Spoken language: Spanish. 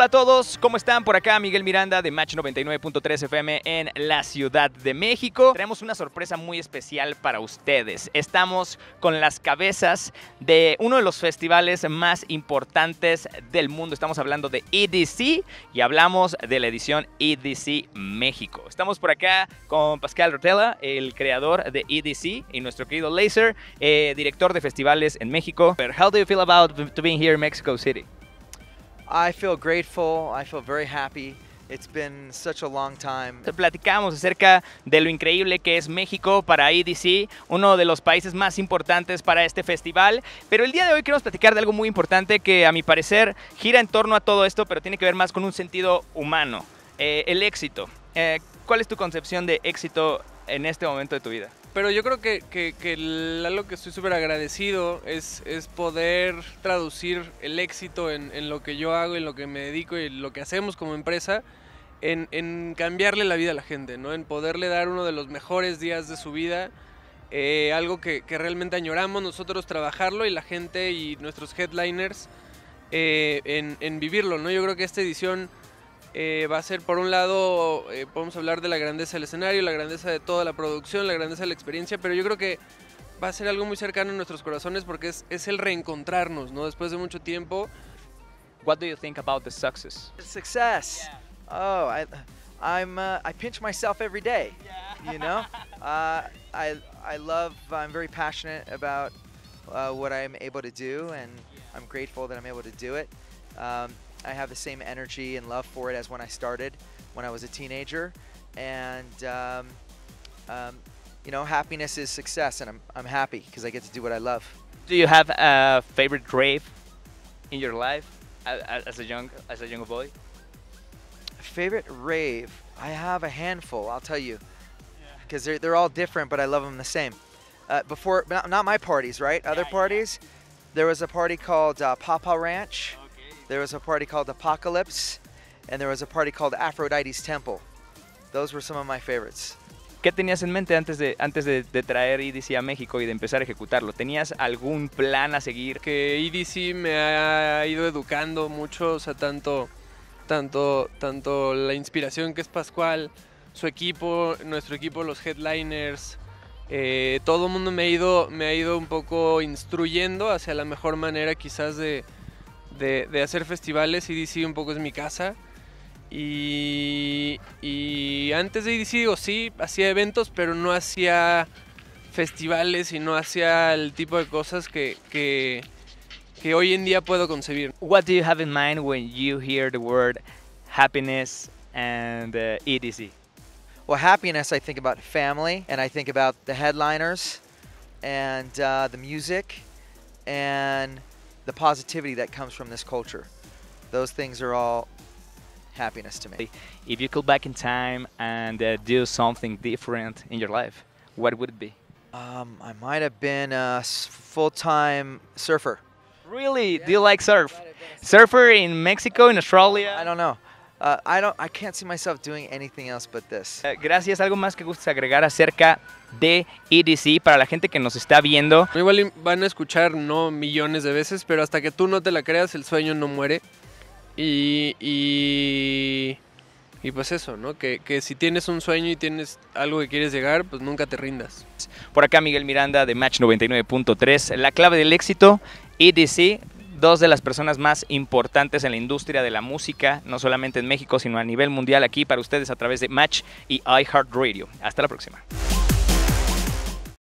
Hola a todos, ¿cómo están? Por acá Miguel Miranda de Match 99.3 FM en la Ciudad de México. Tenemos una sorpresa muy especial para ustedes. Estamos con las cabezas de uno de los festivales más importantes del mundo. Estamos hablando de EDC y hablamos de la edición EDC México. Estamos por acá con Pascal Rotella, el creador de EDC, y nuestro querido Laser, director de festivales en México. How do you feel about being here in Mexico City? I feel grateful. I feel very happy. It's been such a long time. Platicamos acerca de lo increíble que es México para EDC, uno de los países más importantes para este festival. Pero el día de hoy queremos platicar de algo muy importante que a mi parecer gira en torno a todo esto, pero tiene que ver más con un sentido humano, el éxito. ¿Cuál es tu concepción de éxito en este momento de tu vida? Pero yo creo que algo que estoy súper agradecido es poder traducir el éxito en lo que yo hago, en lo que me dedico y lo que hacemos como empresa, en cambiarle la vida a la gente, ¿no? En poderle dar uno de los mejores días de su vida, algo que realmente añoramos nosotros trabajarlo y la gente y nuestros headliners en vivirlo, ¿no? Yo creo que esta edición va a ser, por un lado, podemos hablar de la grandeza del escenario, la grandeza de toda la producción, la grandeza de la experiencia, pero yo creo que va a ser algo muy cercano a nuestros corazones porque es el reencontrarnos, ¿no? Después de mucho tiempo. What do you think about the success? Success. Yeah. Oh, I pinch myself every day. Yeah. You know, I'm very passionate about what I'm able to do, and I'm grateful that I'm able to do it. I have the same energy and love for it as when I started, when I was a teenager, and you know, happiness is success, and I'm happy because I get to do what I love. Do you have a favorite rave in your life as a young boy? Favorite rave? I have a handful, I'll tell you, because they're all different, but I love them the same. Before, not my parties, right? Other parties. There was a party called Papa Ranch. There was a party called Apocalypse, and there was a party called Aphrodite's Temple. Those were some of my favorites. ¿Qué tenías en mente antes de traer EDC a México y de empezar a ejecutarlo? ¿Tenías algún plan a seguir? Que EDC me ha ido educando mucho, o sea, tanto la inspiración que es Pascual, su equipo, nuestro equipo, los headliners, todo el mundo me ha ido un poco instruyendo hacia la mejor manera quizás de hacer festivales. EDC un poco es mi casa y antes de EDC, digo, sí, hacía eventos, pero no hacía festivales y no hacía el tipo de cosas que hoy en día puedo concebir. What do you have in mind when you hear the word happiness and EDC? Well, happiness, I think about family, and I think about the headliners and the music and the positivity that comes from this culture. Those things are all happiness to me. If you could back in time and do something different in your life, what would it be? I might have been a full-time surfer. Really? Yeah. Do you like surf? Surfer in Mexico, in Australia? I don't know. I can't see myself doing anything else but this. Gracias. ¿Algo más que gustes agregar acerca de EDC para la gente que nos está viendo? Igual van a escuchar no millones de veces, pero hasta que tú no te la creas, el sueño no muere. Y pues eso, ¿no? Que si tienes un sueño y tienes algo que quieres llegar, pues nunca te rindas. Por acá Miguel Miranda de Match 99.3. La clave del éxito, EDC. Dos de las personas más importantes en la industria de la música, no solamente en México, sino a nivel mundial, aquí para ustedes a través de Match y iHeartRadio. Hasta la próxima.